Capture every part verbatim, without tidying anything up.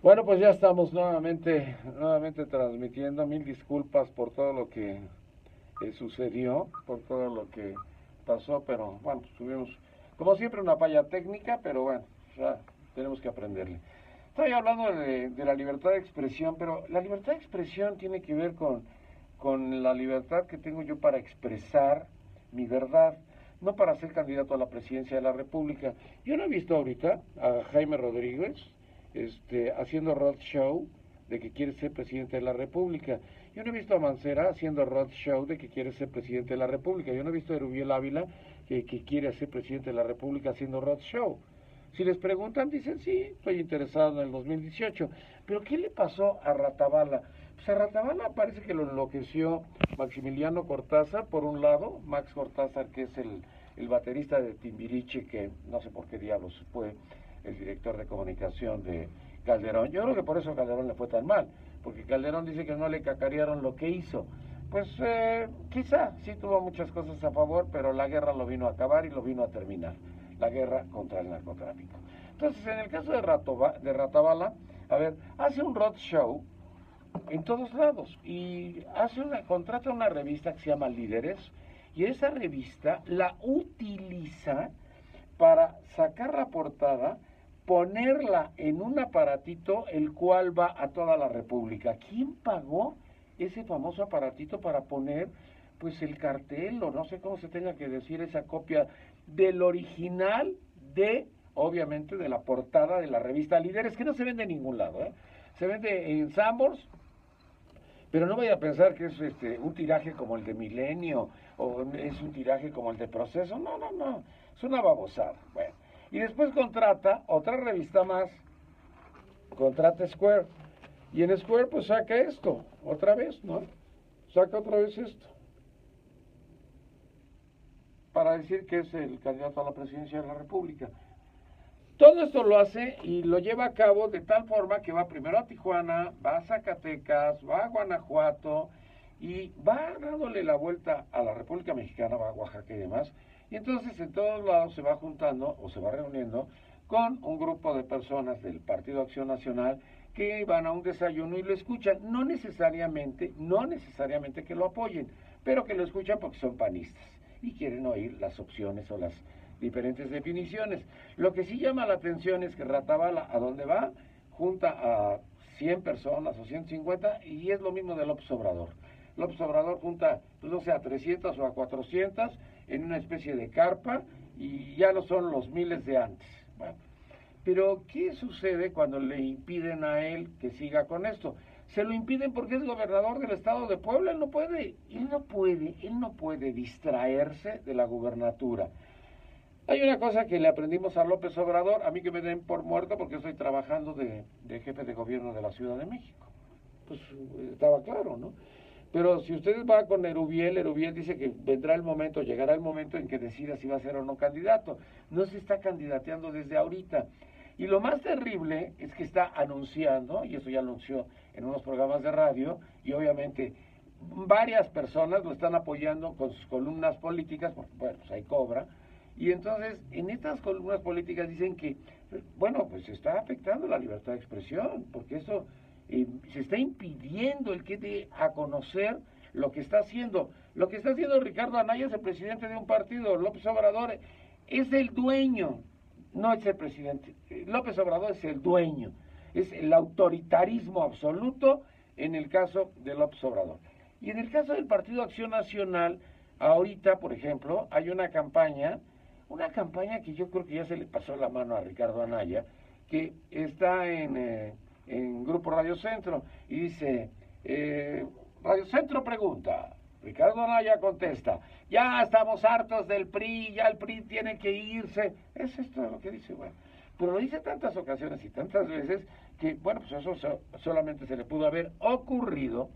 Bueno, pues ya estamos nuevamente, nuevamente transmitiendo. Mil disculpas por todo lo que eh, sucedió, por todo lo que pasó, pero bueno, pues tuvimos, como siempre, una falla técnica, pero bueno, ya tenemos que aprenderle. Estoy hablando de, de la libertad de expresión, pero la libertad de expresión tiene que ver con, con la libertad que tengo yo para expresar mi verdad, no para ser candidato a la presidencia de la República. Yo no he visto ahorita a Jaime Rodríguez este, haciendo roadshow de que quiere ser presidente de la República. Yo no he visto a Mancera haciendo roadshow de que quiere ser presidente de la República. Yo no he visto a Erubiel Ávila que, que quiere ser presidente de la República haciendo roadshow. Si les preguntan, dicen, sí, estoy interesado en el dos mil dieciocho. Pero ¿qué le pasó a Ratabala? Pues a Ratabala parece que lo enloqueció Maximiliano Cortázar, por un lado, Max Cortázar, que es el, el baterista de Timbiriche, que no sé por qué diablos fue el director de comunicación de Calderón. Yo creo que por eso Calderón le fue tan mal, porque Calderón dice que no le cacarearon lo que hizo. Pues eh, quizá sí tuvo muchas cosas a favor, pero la guerra lo vino a acabar y lo vino a terminar, la guerra contra el narcotráfico. Entonces, en el caso de, Ratoba, de Ratabala, a ver, hace un roadshow en todos lados y hace una, contrata una revista que se llama Líderes, y esa revista la utiliza para sacar la portada, ponerla en un aparatito el cual va a toda la República. ¿Quién pagó ese famoso aparatito para poner pues el cartel, o no sé cómo se tenga que decir, esa copia del original de, obviamente, de la portada de la revista Líderes, que no se vende en ningún lado, ¿eh? Se vende en Sanborns, pero no vaya a pensar que es este un tiraje como el de Milenio o es un tiraje como el de Proceso. No, no, no, es una babosada. Bueno, y después contrata otra revista más, contrata Square, y en Square pues saca esto, otra vez, ¿no? Saca otra vez esto, para decir que es el candidato a la presidencia de la República. Todo esto lo hace y lo lleva a cabo de tal forma que va primero a Tijuana, va a Zacatecas, va a Guanajuato y va dándole la vuelta a la República Mexicana, va a Oaxaca y demás. Y entonces en todos lados se va juntando o se va reuniendo con un grupo de personas del Partido Acción Nacional que van a un desayuno y lo escuchan. No necesariamente, no necesariamente que lo apoyen, pero que lo escuchan porque son panistas y quieren oír las opciones o las diferentes definiciones. Lo que sí llama la atención es que Ratabala, ¿a dónde va? Junta a cien personas o ciento cincuenta, y es lo mismo de López Obrador. López Obrador junta, pues no sé, a trescientas o a cuatrocientas en una especie de carpa, y ya no son los miles de antes. Bueno, pero ¿qué sucede cuando le impiden a él que siga con esto? Se lo impiden porque es gobernador del estado de Puebla. Él no puede, él no puede, él no puede distraerse de la gubernatura. Hay una cosa que le aprendimos a López Obrador, a mí que me den por muerto porque estoy trabajando de, de jefe de gobierno de la Ciudad de México. Pues estaba claro, ¿no? Pero si ustedes van con Erubiel, Erubiel dice que vendrá el momento, llegará el momento en que decida si va a ser o no candidato. No se está candidateando desde ahorita. Y lo más terrible es que está anunciando, y eso ya anunció en unos programas de radio, y obviamente varias personas lo están apoyando con sus columnas políticas, porque bueno, pues ahí cobra. Y entonces, en estas columnas políticas dicen que, bueno, pues se está afectando la libertad de expresión, porque eso eh, se está impidiendo el que dé a conocer lo que está haciendo. Lo que está haciendo Ricardo Anaya es el presidente de un partido, López Obrador es el dueño, no es el presidente, López Obrador es el dueño, es el autoritarismo absoluto en el caso de López Obrador. Y en el caso del Partido Acción Nacional, ahorita, por ejemplo, hay una campaña, una campaña que yo creo que ya se le pasó la mano a Ricardo Anaya, que está en, eh, en Grupo Radio Centro, y dice, eh, Radio Centro pregunta, Ricardo Anaya contesta, ya estamos hartos del P R I, ya el P R I tiene que irse. Es esto lo que dice, bueno. Pero lo dice tantas ocasiones y tantas veces que, bueno, pues eso so, solamente se le pudo haber ocurrido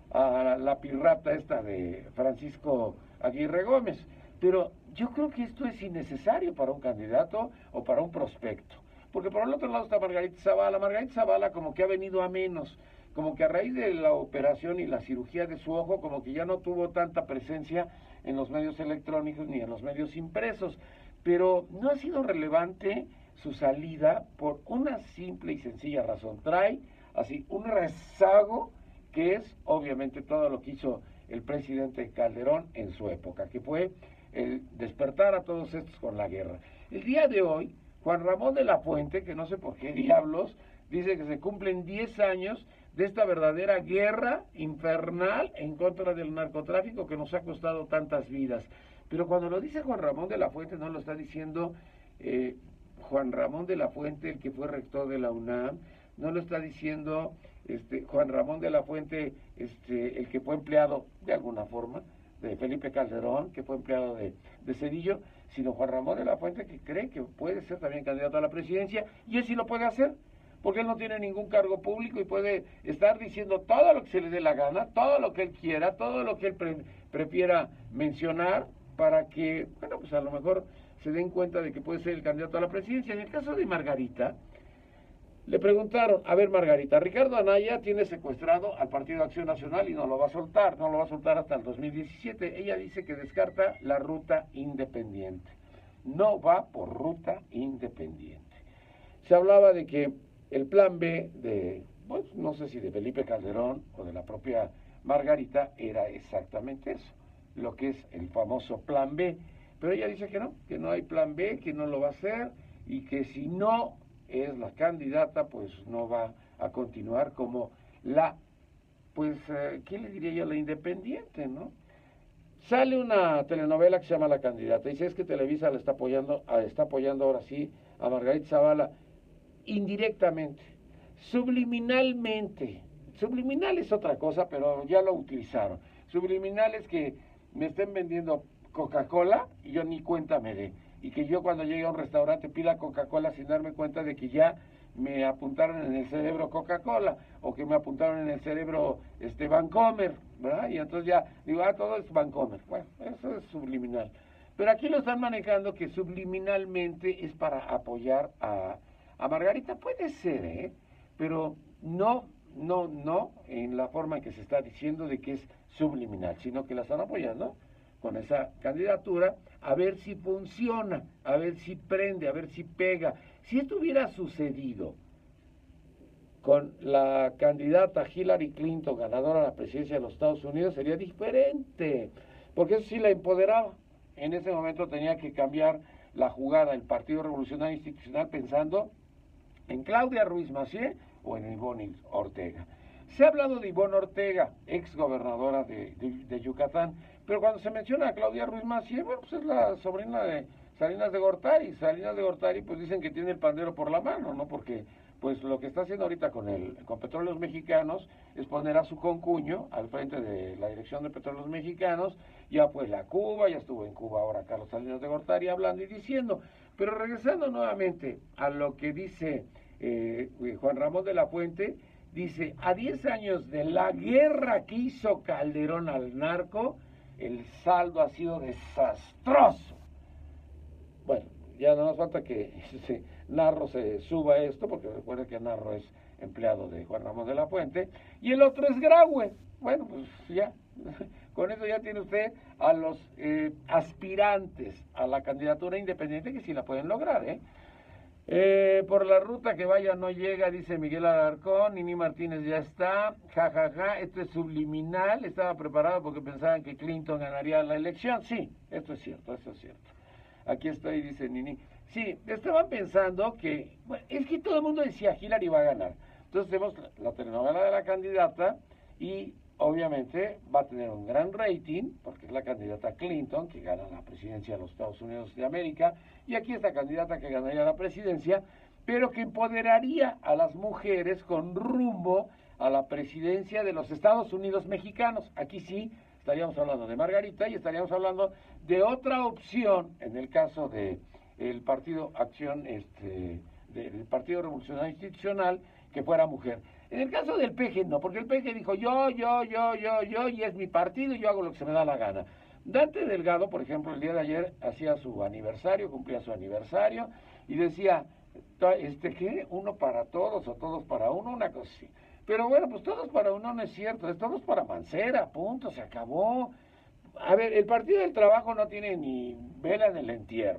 a la pirrata esta de Francisco Aguirre Gómez. Pero yo creo que esto es innecesario para un candidato o para un prospecto. Porque por el otro lado está Margarita Zavala. Margarita Zavala como que ha venido a menos, como que a raíz de la operación y la cirugía de su ojo, como que ya no tuvo tanta presencia en los medios electrónicos ni en los medios impresos. Pero no ha sido relevante su salida por una simple y sencilla razón. Trae así un rezago que es obviamente todo lo que hizo el presidente Calderón en su época, que fue el despertar a todos estos con la guerra. El día de hoy, Juan Ramón de la Fuente, que no sé por qué diablos, dice que se cumplen diez años de esta verdadera guerra infernal en contra del narcotráfico que nos ha costado tantas vidas. Pero cuando lo dice Juan Ramón de la Fuente, no lo está diciendo eh, Juan Ramón de la Fuente, el que fue rector de la UNAM, no lo está diciendo este, Juan Ramón de la Fuente, este, el que fue empleado de alguna forma de Felipe Calderón, que fue empleado de, de Cedillo, sino Juan Ramón de la Fuente, que cree que puede ser también candidato a la presidencia, y él sí lo puede hacer, porque él no tiene ningún cargo público y puede estar diciendo todo lo que se le dé la gana, todo lo que él quiera, todo lo que él pre prefiera mencionar, para que, bueno, pues a lo mejor se den cuenta de que puede ser el candidato a la presidencia. En el caso de Margarita, le preguntaron, a ver Margarita, Ricardo Anaya tiene secuestrado al Partido Acción Nacional y no lo va a soltar, no lo va a soltar hasta el dos mil diecisiete. Ella dice que descarta la ruta independiente, no va por ruta independiente. Se hablaba de que el plan B de, pues no sé si de Felipe Calderón o de la propia Margarita era exactamente eso, lo que es el famoso plan B, pero ella dice que no, que no hay plan B, que no lo va a hacer y que si no es la candidata, pues no va a continuar como la, pues, eh, ¿qué le diría yo? La independiente, ¿no? Sale una telenovela que se llama La Candidata, y dice, es que Televisa la está apoyando, está apoyando ahora sí a Margarita Zavala, indirectamente, subliminalmente. Subliminal es otra cosa, pero ya lo utilizaron. Subliminal es que me estén vendiendo Coca-Cola y yo ni cuenta me dé. Y que yo cuando llegue a un restaurante pida Coca-Cola sin darme cuenta de que ya me apuntaron en el cerebro Coca-Cola, o que me apuntaron en el cerebro este Vancomer, ¿verdad? Y entonces ya digo, ah, todo es Vancomer. Bueno, eso es subliminal. Pero aquí lo están manejando que subliminalmente es para apoyar a, a Margarita. Puede ser, ¿eh? Pero no, no, no en la forma en que se está diciendo de que es subliminal, sino que la están apoyando con esa candidatura, a ver si funciona, a ver si prende, a ver si pega. Si esto hubiera sucedido con la candidata Hillary Clinton, ganadora de la presidencia de los Estados Unidos, sería diferente, porque eso sí la empoderaba. En ese momento tenía que cambiar la jugada el Partido Revolucionario Institucional pensando en Claudia Ruiz Massieu o en Ivonne Ortega. Se ha hablado de Ivonne Ortega, ex gobernadora de, de, de Yucatán, pero cuando se menciona a Claudia Ruiz Massieu, bueno, pues es la sobrina de Salinas de Gortari. Salinas de Gortari, pues dicen que tiene el pandero por la mano, ¿no? Porque pues lo que está haciendo ahorita con el con Petróleos Mexicanos es poner a su concuño al frente de la Dirección de Petróleos Mexicanos. Ya pues la Cuba, ya estuvo en Cuba ahora Carlos Salinas de Gortari hablando y diciendo. Pero regresando nuevamente a lo que dice eh, Juan Ramón de la Fuente, dice, a diez años de la guerra que hizo Calderón al narco, el saldo ha sido desastroso. Bueno, ya no nos falta que ese Narro se suba a esto, porque recuerden que Narro es empleado de Juan Ramón de la Fuente, y el otro es Graue. Bueno, pues ya, con eso ya tiene usted a los eh, aspirantes a la candidatura independiente, que sí la pueden lograr, ¿eh? Eh, por la ruta que vaya no llega, dice Miguel Alarcón. Nini Martínez ya está, jajaja, ja, ja. Esto es subliminal, estaba preparado porque pensaban que Clinton ganaría la elección. Sí, esto es cierto, esto es cierto. Aquí estoy, dice Nini. Sí, estaban pensando que, bueno, es que todo el mundo decía Hillary va a ganar. Entonces tenemos la, la telenovela de la candidata y obviamente va a tener un gran rating, porque es la candidata Clinton, que gana la presidencia de los Estados Unidos de América, y aquí esta candidata que ganaría la presidencia, pero que empoderaría a las mujeres con rumbo a la presidencia de los Estados Unidos mexicanos. Aquí sí estaríamos hablando de Margarita y estaríamos hablando de otra opción, en el caso de el Partido Acción, este, del Partido Revolucionario Institucional, que fuera mujer. En el caso del P G no, porque el P G dijo yo, yo, yo, yo, yo, y es mi partido y yo hago lo que se me da la gana. Dante Delgado, por ejemplo, el día de ayer hacía su aniversario, cumplía su aniversario, y decía, este, ¿qué? Uno para todos o todos para uno, una cosa así. Pero bueno, pues todos para uno no es cierto, es todos para Mancera, punto, se acabó. A ver, el Partido del Trabajo no tiene ni vela en el entierro.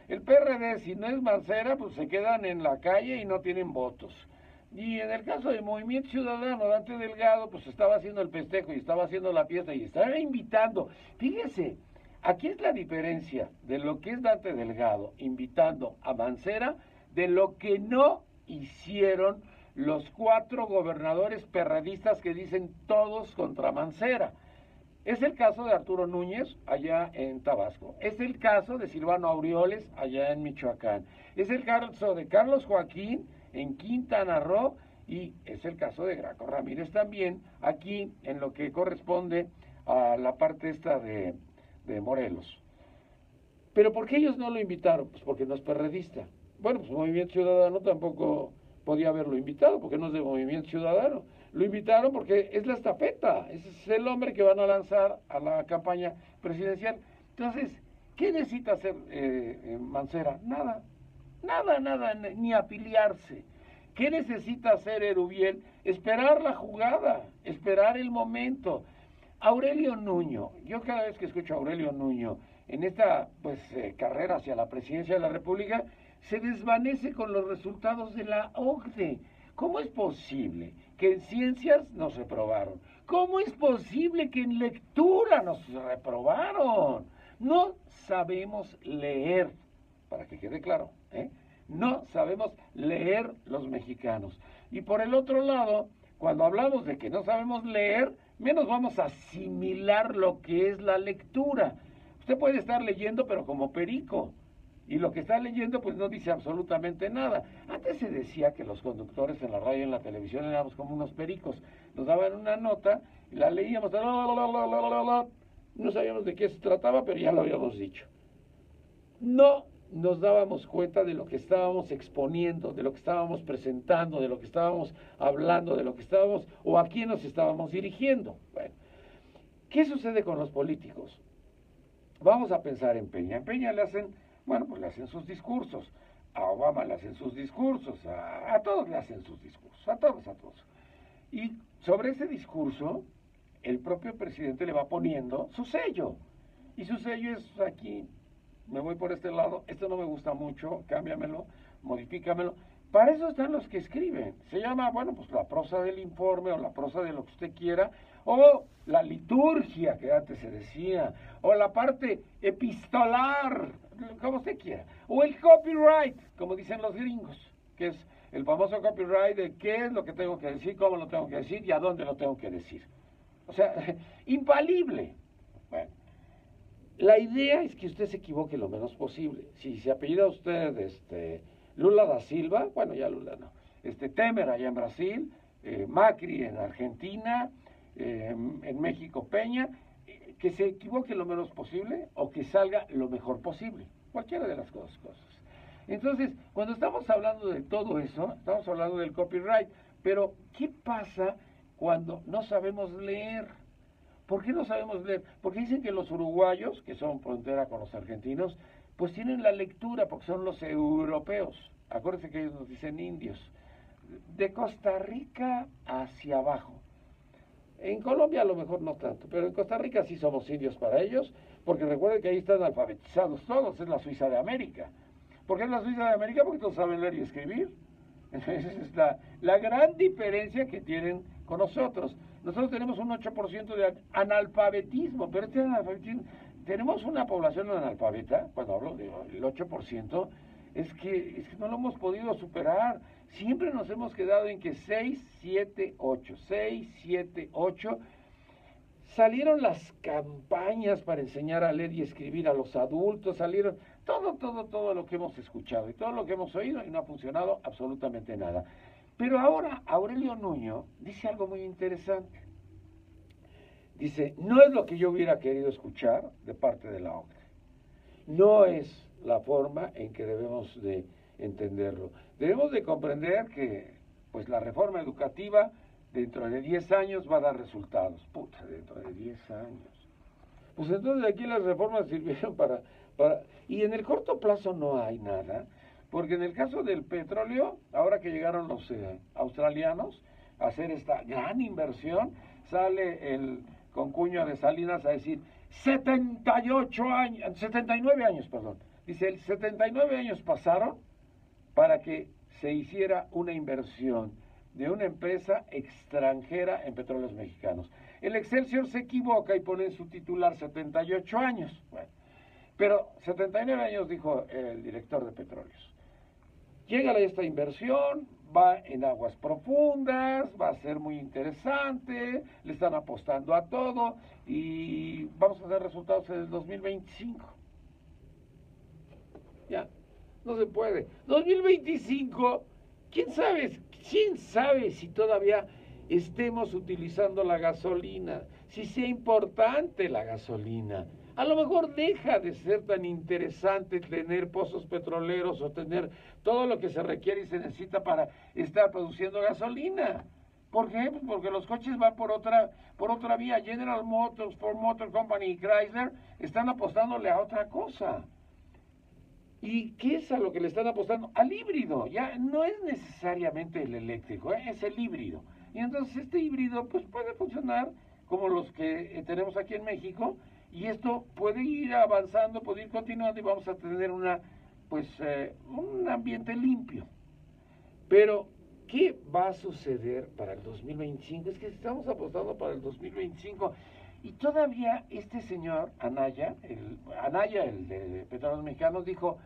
El P R D, si no es Mancera, pues se quedan en la calle y no tienen votos. Y en el caso del Movimiento Ciudadano, Dante Delgado, pues estaba haciendo el festejo y estaba haciendo la fiesta y estaba invitando. Fíjese, aquí es la diferencia de lo que es Dante Delgado invitando a Mancera de lo que no hicieron los cuatro gobernadores perredistas que dicen todos contra Mancera. Es el caso de Arturo Núñez, allá en Tabasco. Es el caso de Silvano Aureoles, allá en Michoacán. Es el caso de Carlos Joaquín, en Quintana Roo, y es el caso de Graco Ramírez también, aquí en lo que corresponde a la parte esta de, de Morelos. ¿Pero por qué ellos no lo invitaron? Pues porque no es perredista. Bueno, pues Movimiento Ciudadano tampoco podía haberlo invitado, porque no es de Movimiento Ciudadano. Lo invitaron porque es la estafeta, es el hombre que van a lanzar a la campaña presidencial. Entonces, ¿qué necesita hacer eh, Mancera? Nada, nada, nada, ni afiliarse. ¿Qué necesita hacer Erubiel? Esperar la jugada, esperar el momento. Aurelio Nuño, yo cada vez que escucho a Aurelio Nuño en esta pues eh, carrera hacia la presidencia de la República, se desvanece con los resultados de la O C D E. ¿Cómo es posible que en ciencias nos reprobaron? ¿Cómo es posible que en lectura nos reprobaron? No sabemos leer, para que quede claro, ¿eh? No sabemos leer los mexicanos. Y por el otro lado, cuando hablamos de que no sabemos leer, menos vamos a asimilar lo que es la lectura. Usted puede estar leyendo, pero como perico. Y lo que está leyendo, pues no dice absolutamente nada. Antes se decía que los conductores en la radio y en la televisión éramos como unos pericos. Nos daban una nota y la leíamos. La, la, la, la, la, la. No sabíamos de qué se trataba, pero ya lo habíamos dicho. No nos dábamos cuenta de lo que estábamos exponiendo, de lo que estábamos presentando, de lo que estábamos hablando, de lo que estábamos, o a quién nos estábamos dirigiendo. Bueno, ¿qué sucede con los políticos? Vamos a pensar en Peña. En Peña le hacen... Bueno, pues le hacen sus discursos, a Obama le hacen sus discursos, a, a todos le hacen sus discursos, a todos, a todos. Y sobre ese discurso, el propio presidente le va poniendo su sello. Y su sello es aquí, me voy por este lado, esto no me gusta mucho, cámbiamelo, modifícamelo. Para eso están los que escriben. Se llama, bueno, pues la prosa del informe o la prosa de lo que usted quiera, o la liturgia que antes se decía, o la parte epistolar, como usted quiera, o el copyright, como dicen los gringos, que es el famoso copyright de qué es lo que tengo que decir, cómo lo tengo que decir y a dónde lo tengo que decir. O sea, infalible. Bueno, la idea es que usted se equivoque lo menos posible. Si se apellida usted este, Lula da Silva, bueno, ya Lula no, este, Temer allá en Brasil, eh, Macri en Argentina, eh, en México Peña, eh, que se equivoque lo menos posible o que salga lo mejor posible, cualquiera de las dos cosas. Entonces, cuando estamos hablando de todo eso, estamos hablando del copyright, pero ¿qué pasa cuando no sabemos leer? ¿Por qué no sabemos leer? Porque dicen que los uruguayos, que son frontera con los argentinos, pues tienen la lectura porque son los europeos. Acuérdense que ellos nos dicen indios. De Costa Rica hacia abajo. En Colombia a lo mejor no tanto, pero en Costa Rica sí somos indios para ellos, porque recuerden que ahí están alfabetizados todos, es la Suiza de América. ¿Por qué es la Suiza de América? Porque todos saben leer y escribir. Esa es la, la gran diferencia que tienen con nosotros. Nosotros tenemos un ocho por ciento de analfabetismo, pero este analfabetismo, tenemos una población analfabeta, cuando hablo del ocho por ciento, es que, es que no lo hemos podido superar. Siempre nos hemos quedado en que seis, siete, ocho, seis, siete, ocho. Salieron las campañas para enseñar a leer y escribir a los adultos, salieron todo, todo, todo lo que hemos escuchado y todo lo que hemos oído y no ha funcionado absolutamente nada. Pero ahora Aurelio Nuño dice algo muy interesante. Dice, no es lo que yo hubiera querido escuchar de parte de la O C D E. No es la forma en que debemos de entenderlo. Debemos de comprender que pues la reforma educativa dentro de diez años va a dar resultados. Puta, dentro de diez años. Pues entonces aquí las reformas sirvieron para, para... Y en el corto plazo no hay nada, porque en el caso del petróleo, ahora que llegaron los eh, australianos a hacer esta gran inversión, sale el concuño de Salinas a decir setenta y ocho años, setenta y nueve años, perdón, Dice, el setenta y nueve años pasaron para que se hiciera una inversión de una empresa extranjera en petróleos mexicanos. El Excelsior se equivoca y pone en su titular setenta y ocho años. Bueno, pero setenta y nueve años dijo el director de Petróleos. Llega esta inversión, va en aguas profundas, va a ser muy interesante, le están apostando a todo y vamos a ver resultados en el dos mil veinticinco. Ya, no se puede. dos mil veinticinco, ¿quién sabe, quién sabe si todavía estemos utilizando la gasolina? Si sea importante la gasolina. A lo mejor deja de ser tan interesante tener pozos petroleros o tener todo lo que se requiere y se necesita para estar produciendo gasolina. ¿Por qué? Pues porque los coches van por otra, por otra vía. General Motors, Ford Motor Company y Chrysler están apostándole a otra cosa. ¿Y qué es a lo que le están apostando? Al híbrido. Ya no es necesariamente el eléctrico, ¿eh? Es el híbrido. Y entonces este híbrido pues puede funcionar como los que tenemos aquí en México, y esto puede ir avanzando, puede ir continuando y vamos a tener una, pues, eh, un ambiente limpio. Pero, ¿qué va a suceder para el dos mil veinticinco? Es que estamos apostando para el dos mil veinticinco y todavía este señor Anaya, el, Anaya, el de Petróleos Mexicanos, dijo,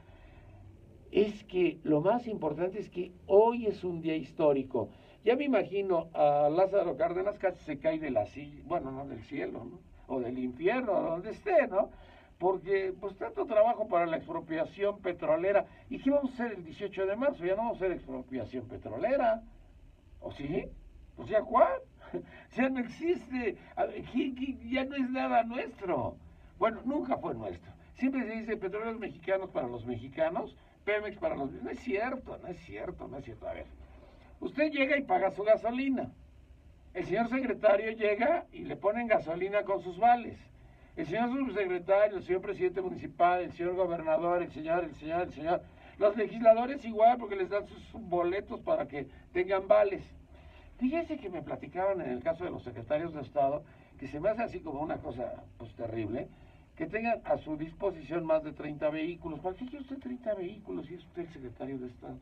es que lo más importante es que hoy es un día histórico. Ya me imagino a Lázaro Cárdenas casi se cae de la silla, bueno, no del cielo, ¿no? O del infierno, donde esté, ¿no? Porque, pues, tanto trabajo para la expropiación petrolera. ¿Y qué vamos a hacer el dieciocho de marzo? Ya no vamos a hacer expropiación petrolera. ¿O sí? O sea, ¿cuál? Ya no existe. Ya no es nada nuestro. Bueno, nunca fue nuestro. Siempre se dice petróleos mexicanos para los mexicanos, Pemex para los... No es cierto, no es cierto, no es cierto. A ver, usted llega y paga su gasolina. El señor secretario llega y le ponen gasolina con sus vales. El señor subsecretario, el señor presidente municipal, el señor gobernador, el señor, el señor, el señor. Los legisladores igual, porque les dan sus boletos para que tengan vales. Fíjese que me platicaban en el caso de los secretarios de Estado, que se me hace así como una cosa pues terrible, que tengan a su disposición más de treinta vehículos. ¿Para qué quiere usted treinta vehículos si es usted el secretario de Estado?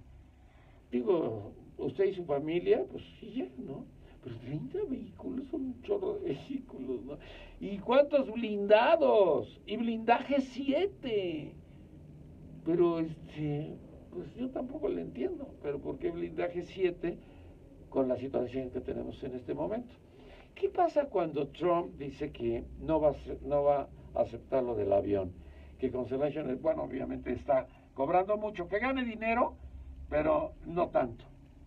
Digo, usted y su familia, pues sí, ya, ¿no? Pero treinta vehículos son un chorro de vehículos, ¿no? ¿Y cuántos blindados? Y blindaje siete. Pero, este, pues yo tampoco le entiendo. Pero ¿por qué blindaje siete con la situación que tenemos en este momento? ¿Qué pasa cuando Trump dice que no va a, ser, no va a aceptar lo del avión? Que Constellation, bueno, obviamente está cobrando mucho, que gane dinero, pero no tanto.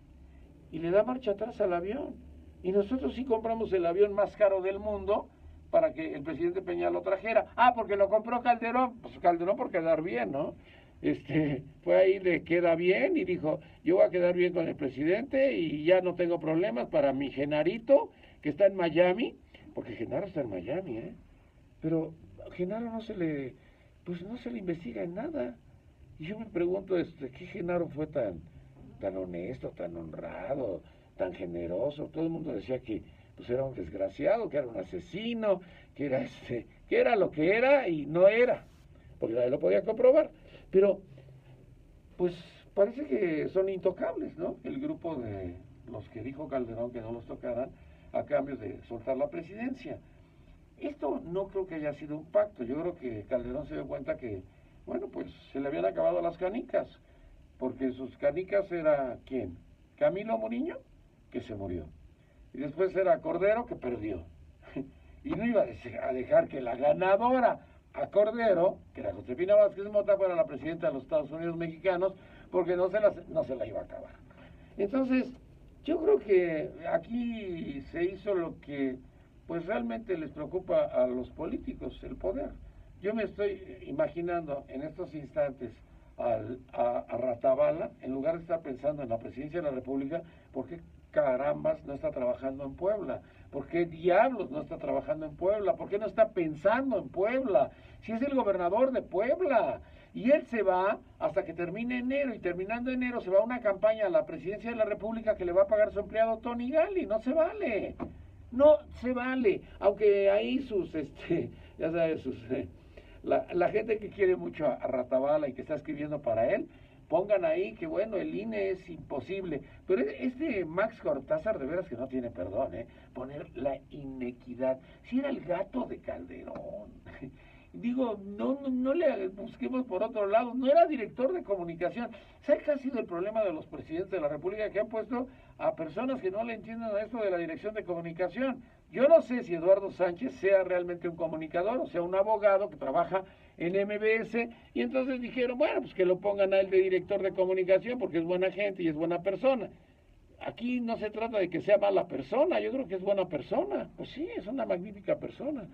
Y le da marcha atrás al avión. Y nosotros sí compramos el avión más caro del mundo para que el presidente Peña lo trajera. Ah, porque lo compró Calderón. Pues Calderón por quedar bien, ¿no? Este, fue ahí de queda bien y dijo, yo voy a quedar bien con el presidente y ya no tengo problemas para mi Genarito, que está en Miami, porque Genaro está en Miami, ¿eh? Pero a Genaro no se le, pues no se le investiga en nada. Y yo me pregunto, este, ¿qué Genaro fue tan, tan honesto, tan honrado, tan generoso? Todo el mundo decía que pues era un desgraciado, que era un asesino, que era este, que era lo que era y no era, porque nadie lo podía comprobar. Pero, pues parece que son intocables, ¿no? El grupo de los que dijo Calderón que no los tocaran a cambio de soltar la presidencia. Esto no creo que haya sido un pacto. Yo creo que Calderón se dio cuenta que, bueno, pues se le habían acabado las canicas, porque sus canicas era, ¿quién? Camilo Muriño, que se murió. Y después era Cordero, que perdió. Y no iba a dejar que la ganadora a Cordero, que era Josefina Vázquez Mota, fuera la presidenta de los Estados Unidos mexicanos, porque no se la, no se la iba a acabar. Entonces, yo creo que aquí se hizo lo que pues realmente les preocupa a los políticos, el poder. Yo me estoy imaginando en estos instantes al, a, a Ratabala, en lugar de estar pensando en la presidencia de la República, ¿por qué carambas no está trabajando en Puebla? ¿Por qué diablos no está trabajando en Puebla? ¿Por qué no está pensando en Puebla? Si es el gobernador de Puebla. Y él se va hasta que termine enero, y terminando enero se va a una campaña a la presidencia de la República que le va a pagar su empleado Tony Gali. No se vale. No se vale. Aunque ahí sus, este, ya sabes, sus... Eh, la, la gente que quiere mucho a, a Ratabala y que está escribiendo para él, pongan ahí que bueno, el I N E es imposible. Pero este Max Cortázar de veras que no tiene perdón, ¿eh? Poner la inequidad. Si era el gato de Calderón. Digo, no, no, no le busquemos por otro lado, no era director de comunicación. ¿Sabes qué ha sido el problema de los presidentes de la República? Que han puesto a personas que no le entienden a esto de la dirección de comunicación. Yo no sé si Eduardo Sánchez sea realmente un comunicador, o sea, un abogado que trabaja en M B S, y entonces dijeron, bueno, pues que lo pongan a él de director de comunicación, porque es buena gente y es buena persona. Aquí no se trata de que sea mala persona, yo creo que es buena persona. Pues sí, es una magnífica persona.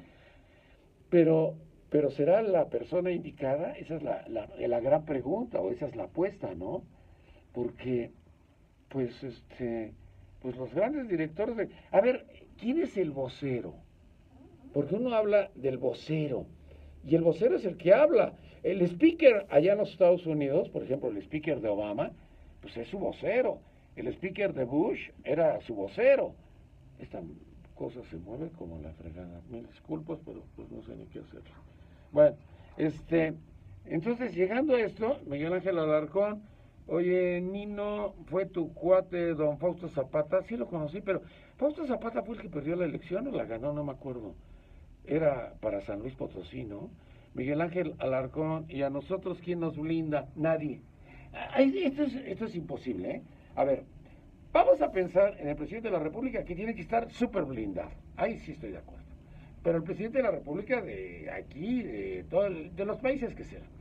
Pero... Pero ¿será la persona indicada? Esa es la, la, la gran pregunta, o esa es la apuesta, ¿no? Porque, pues, este, pues los grandes directores de... A ver, ¿quién es el vocero? Porque uno habla del vocero, y el vocero es el que habla. El speaker allá en los Estados Unidos, por ejemplo, el speaker de Obama, pues es su vocero. El speaker de Bush era su vocero. Esta cosa se mueve como la fregada. Mil disculpas, pero pues no sé ni qué hacer. Bueno, este, entonces llegando a esto, Miguel Ángel Alarcón, oye, Nino, fue tu cuate don Fausto Zapata, sí lo conocí, pero Fausto Zapata fue el que perdió la elección o la ganó, no me acuerdo. Era para San Luis Potosí, ¿no? Miguel Ángel Alarcón, y a nosotros, ¿quién nos blinda? Nadie. Esto es, esto es imposible, ¿eh? A ver, vamos a pensar en el presidente de la República que tiene que estar súper blindado. Ahí sí estoy de acuerdo. Pero el presidente de la República de aquí, de, todo el, de los países que sean.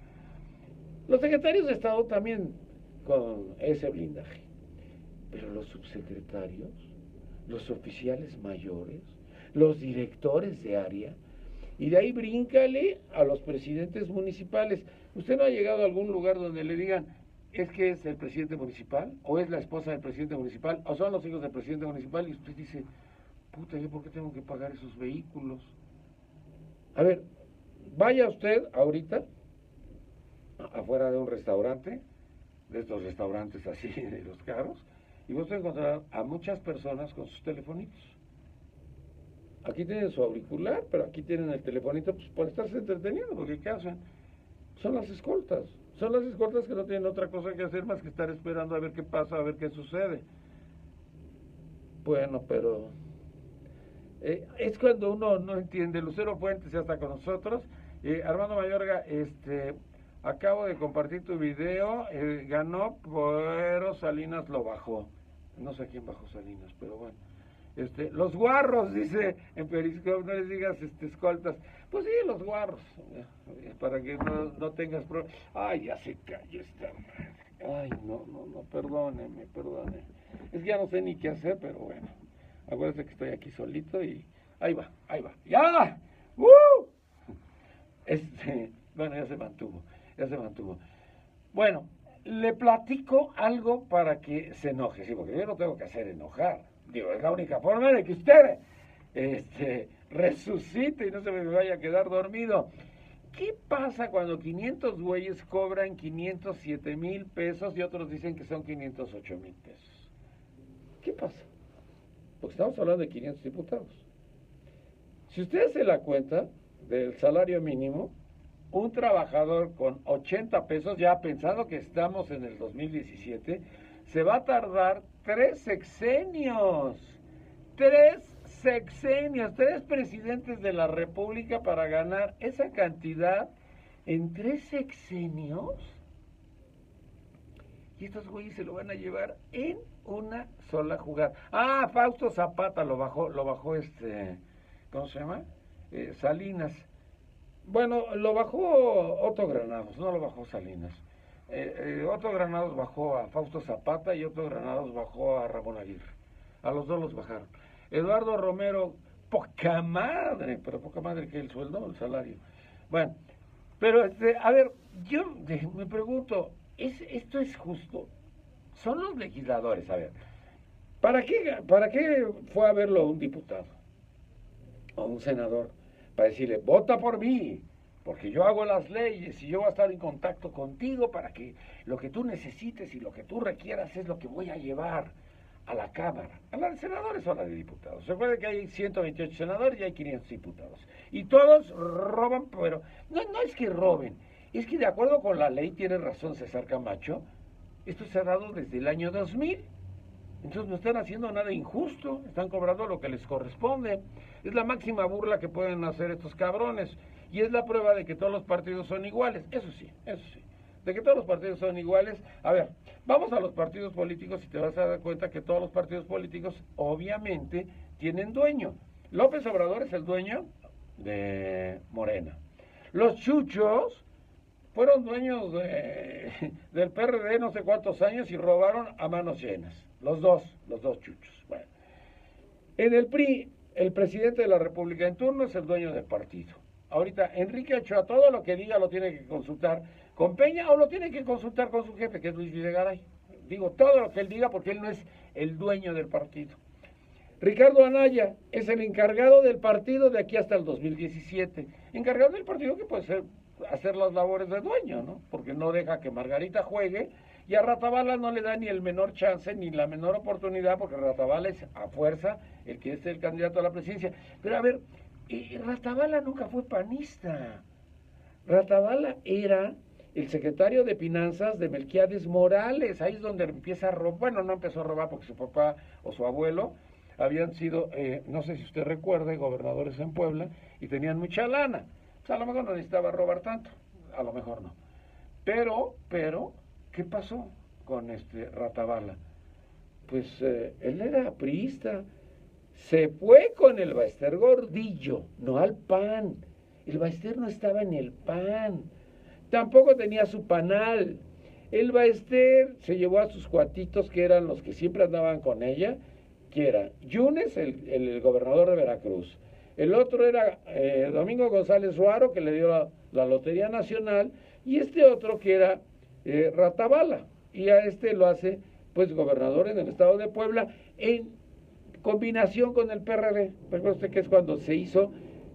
Los secretarios de Estado también con ese blindaje. Pero los subsecretarios, los oficiales mayores, los directores de área, y de ahí bríncale a los presidentes municipales. ¿Usted no ha llegado a algún lugar donde le digan, es que es el presidente municipal, o es la esposa del presidente municipal, o son los hijos del presidente municipal, y usted dice, puta, ¿yo por qué tengo que pagar esos vehículos? A ver, vaya usted ahorita afuera de un restaurante, de estos restaurantes así, de los caros, y usted encontrará a muchas personas con sus telefonitos. Aquí tienen su auricular, pero aquí tienen el telefonito pues, para estarse entreteniendo, porque ¿qué hacen? Son las escoltas. Son las escoltas que no tienen otra cosa que hacer más que estar esperando a ver qué pasa, a ver qué sucede. Bueno, pero... Eh, es cuando uno no entiende. Lucero Fuentes ya está con nosotros. Eh, Armando Mayorga, este, acabo de compartir tu video. Eh, ganó, pero Salinas lo bajó. No sé quién bajó Salinas, pero bueno. Este, los guarros, dice en Periscope, no les digas este, escoltas. Pues sí, los guarros, eh, para que no, no tengas problemas. Ay, ya se cayó esta madre. Ay, no, no, no, perdóneme, perdóneme. Es que ya no sé ni qué hacer, pero bueno. Acuérdense que estoy aquí solito y ahí va, ahí va. ¡Ya! ¡Uh! Este, bueno, ya se mantuvo, ya se mantuvo. Bueno, le platico algo para que se enoje, sí, porque yo no tengo que hacer enojar. Digo, es la única forma de que usted este, resucite y no se me vaya a quedar dormido. ¿Qué pasa cuando quinientos güeyes cobran quinientos siete mil pesos y otros dicen que son quinientos ocho mil pesos? ¿Qué pasa? Porque estamos hablando de quinientos diputados. Si usted hace la cuenta del salario mínimo, un trabajador con ochenta pesos, ya pensando que estamos en el dos mil diecisiete, se va a tardar tres sexenios, tres sexenios, tres presidentes de la República para ganar esa cantidad en tres sexenios. Y estos güeyes se lo van a llevar en una sola jugada. Ah, Fausto Zapata lo bajó, lo bajó este, ¿cómo se llama? Eh, Salinas. Bueno, lo bajó Otto Granados, no lo bajó Salinas. Eh, eh, Otto Granados bajó a Fausto Zapata y Otto Granados bajó a Ramón Aguirre. A los dos los bajaron. Eduardo Romero, poca madre, pero poca madre que el sueldo, el salario. Bueno, pero este, a ver, yo me pregunto, ¿es, ¿esto es justo? Son los legisladores, a ver, ¿para qué, ¿para qué fue a verlo un diputado o un senador? Para decirle, vota por mí, porque yo hago las leyes y yo voy a estar en contacto contigo para que lo que tú necesites y lo que tú requieras es lo que voy a llevar. a la Cámara, a la de senadores o a la de diputados. Recuerden que hay ciento veintiocho senadores y hay quinientos diputados. Y todos roban, pero no, no es que roben, es que de acuerdo con la ley, tiene razón César Camacho, esto se ha dado desde el año dos mil. Entonces no están haciendo nada injusto, están cobrando lo que les corresponde. Es la máxima burla que pueden hacer estos cabrones. Y es la prueba de que todos los partidos son iguales. Eso sí, eso sí. De que todos los partidos son iguales. A ver, vamos a los partidos políticos y te vas a dar cuenta que todos los partidos políticos obviamente tienen dueño. López Obrador es el dueño de Morena. Los chuchos fueron dueños de, del P R D no sé cuántos años y robaron a manos llenas. Los dos, los dos chuchos. Bueno. En el P R I, el presidente de la República en turno es el dueño del partido. Ahorita, Enrique Ochoa, todo lo que diga lo tiene que consultar con Peña o lo tiene que consultar con su jefe, que es Luis Videgaray. Digo, todo lo que él diga porque él no es el dueño del partido. Ricardo Anaya es el encargado del partido de aquí hasta el dos mil diecisiete. Encargado del partido que puede ser hacer las labores de dueño, ¿no? Porque no deja que Margarita juegue y a Ratabala no le da ni el menor chance ni la menor oportunidad porque Ratabala es a fuerza el que es el candidato a la presidencia. Pero a ver, eh, Ratabala nunca fue panista. Ratabala era el secretario de Finanzas de Melquiades Morales. Ahí es donde empieza a robar. Bueno, no empezó a robar porque su papá o su abuelo habían sido, eh, no sé si usted recuerde, gobernadores en Puebla y tenían mucha lana. A lo mejor no necesitaba robar tanto, a lo mejor no. Pero, pero, ¿qué pasó con este Ratabala? Pues eh, él era priista, se fue con el Baester Gordillo, no al P A N. El Baester no estaba en el P A N, tampoco tenía su panal. El Baester se llevó a sus cuatitos que eran los que siempre andaban con ella, que era Yunes, el, el, el gobernador de Veracruz. El otro era eh, Domingo González Ruaro, que le dio la, la Lotería Nacional, y este otro que era eh, Ratabala, y a este lo hace, pues, gobernador en el estado de Puebla, en combinación con el P R D. Recuerda usted que es cuando se hizo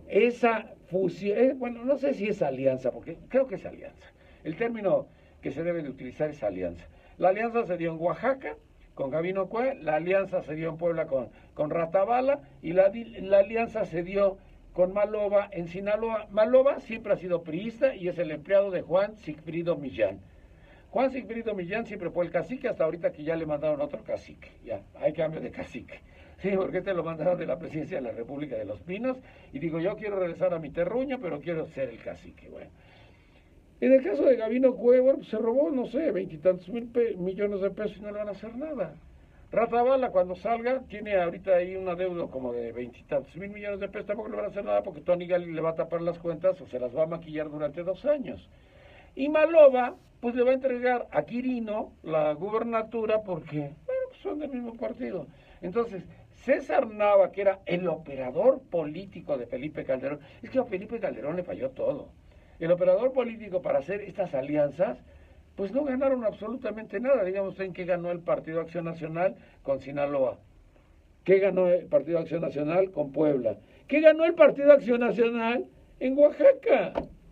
esa fusión, eh, bueno, no sé si es alianza, porque creo que es alianza. El término que se debe de utilizar es alianza. La alianza se dio en Oaxaca, con Gabino Cue, la alianza se dio en Puebla con, con Ratabala y la, la alianza se dio con Maloba en Sinaloa. Maloba siempre ha sido priista y es el empleado de Juan Sigfrido Millán. Juan Sigfrido Millán siempre fue el cacique, hasta ahorita que ya le mandaron otro cacique. Ya, hay cambio de cacique. Sí, porque te lo mandaron de la presidencia de la República de los Pinos y digo, yo quiero regresar a mi terruño, pero quiero ser el cacique. Bueno. En el caso de Gabino Cue, bueno, pues se robó, no sé, veintitantos mil millones de pesos y no le van a hacer nada. Ratabala, cuando salga, tiene ahorita ahí una deuda como de veintitantos mil millones de pesos, tampoco le van a hacer nada porque Tony Gali le va a tapar las cuentas o se las va a maquillar durante dos años. Y Maloba, pues le va a entregar a Quirino la gubernatura porque, bueno, pues son del mismo partido. Entonces, César Nava, que era el operador político de Felipe Calderón, es que a Felipe Calderón le falló todo. El operador político para hacer estas alianzas, pues no ganaron absolutamente nada. Digamos, ¿en qué ganó el Partido Acción Nacional con Sinaloa? ¿Qué ganó el Partido Acción Nacional con Puebla? ¿Qué ganó el Partido Acción Nacional en Oaxaca?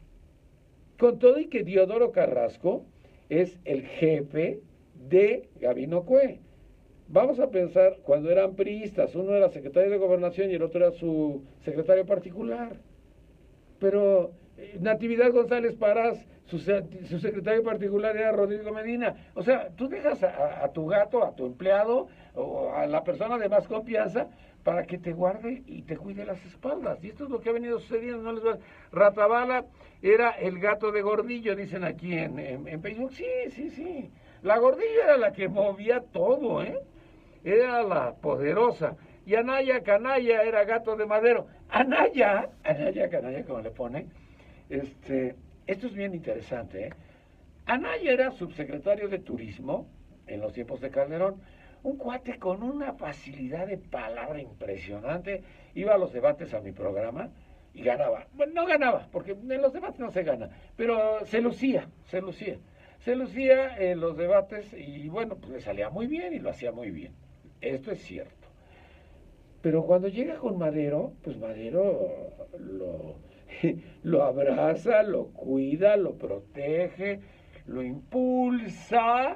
Con todo y que Diodoro Carrasco es el jefe de Gabino Cue. Vamos a pensar, cuando eran priistas, uno era secretario de Gobernación y el otro era su secretario particular. Pero Natividad González Parás, su, su secretario particular era Rodrigo Medina. O sea, tú dejas a, a tu gato, a tu empleado, o a la persona de más confianza, para que te guarde y te cuide las espaldas. Y esto es lo que ha venido sucediendo. No les va... Ratabala era el gato de Gordillo, dicen aquí en, en, en Facebook. Sí, sí, sí. La Gordillo era la que movía todo, ¿eh? Era la poderosa. Y Anaya Canalla era gato de Madero. Anaya, Anaya Canalla, como le pone, este, esto es bien interesante, ¿eh? Anaya era subsecretario de Turismo en los tiempos de Calderón. Un cuate con una facilidad de palabra impresionante. Iba a los debates a mi programa y ganaba. Bueno, no ganaba, porque en los debates no se gana, pero se lucía, se lucía. Se lucía en los debates y bueno, pues le salía muy bien y lo hacía muy bien. Esto es cierto. Pero cuando llega con Madero, pues Madero lo, lo abraza, lo cuida, lo protege, lo impulsa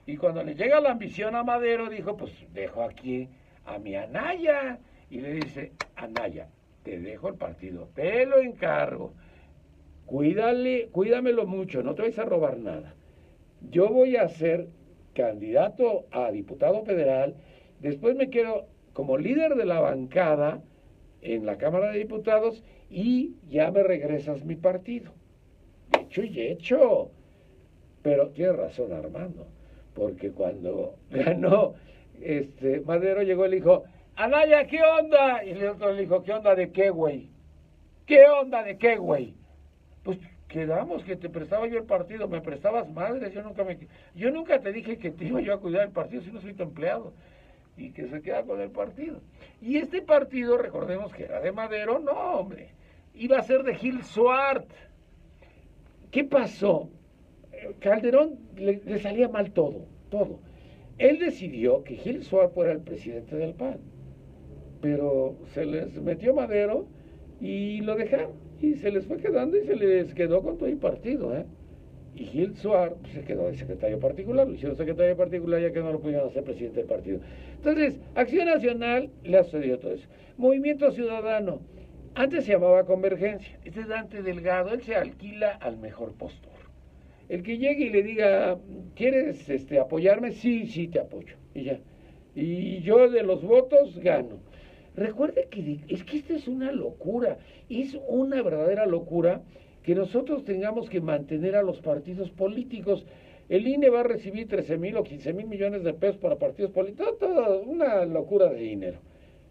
Y cuando le llega la ambición a Madero, dijo, pues dejo aquí a mi Anaya. Y le dice, Anaya, te dejo el partido, te lo encargo. Cuídale, cuídamelo mucho, no te vais a robar nada. Yo voy a ser candidato a diputado federal, después me quedo como líder de la bancada en la Cámara de Diputados y ya me regresas mi partido. Hecho y hecho. Pero tiene razón Armando, porque cuando ganó este Madero, llegó y le dijo, Anaya, ¿qué onda? Y el otro le dijo, ¿qué onda de qué, güey? ¿Qué onda de qué, güey? Pues quedamos que te prestaba yo el partido, me prestabas madres, yo nunca me, yo nunca te dije que te iba yo a cuidar el partido si no soy tu empleado, y que se queda con el partido. Y este partido, recordemos que era de Madero, no, hombre, iba a ser de Gil Suart. ¿Qué pasó? Calderón le, le salía mal todo, todo. Él decidió que Gil Suart fuera el presidente del P A N, pero se les metió Madero y lo dejaron, y se les fue quedando y se les quedó con todo el partido, ¿eh? Y Gil Suart pues, se quedó de secretario particular, lo hicieron secretario particular ya que no lo pudieron hacer presidente del partido. Entonces, Acción Nacional le ha sucedido todo eso. Movimiento Ciudadano, antes se llamaba Convergencia, este es Dante Delgado, él se alquila al mejor postor. El que llegue y le diga, ¿quieres este, apoyarme? Sí, sí, te apoyo. Y ya. Y yo de los votos gano. Recuerde que es que esta es una locura. Es una verdadera locura que nosotros tengamos que mantener a los partidos políticos. El I N E va a recibir trece mil o quince mil millones de pesos para partidos políticos. Todo, una locura de dinero.